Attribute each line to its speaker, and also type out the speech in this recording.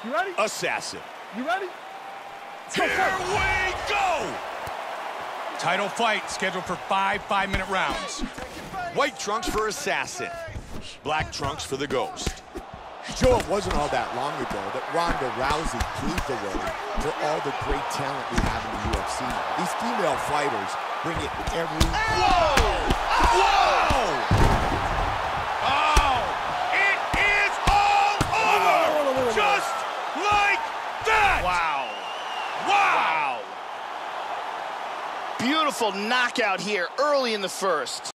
Speaker 1: You ready?
Speaker 2: Assassin.
Speaker 1: You ready?
Speaker 2: Here we go! Title fight scheduled for 5 5-minute rounds. White trunks for Assassin. Black trunks for the Ghost.
Speaker 3: Joe, it wasn't all that long ago that Ronda Rousey paved the way for all the great talent we have in the UFC. These female fighters bring it every...
Speaker 2: Whoa! Whoa! Oh! It is all over! Just like that!
Speaker 4: Wow.
Speaker 2: Wow!
Speaker 4: Beautiful knockout here early in the first.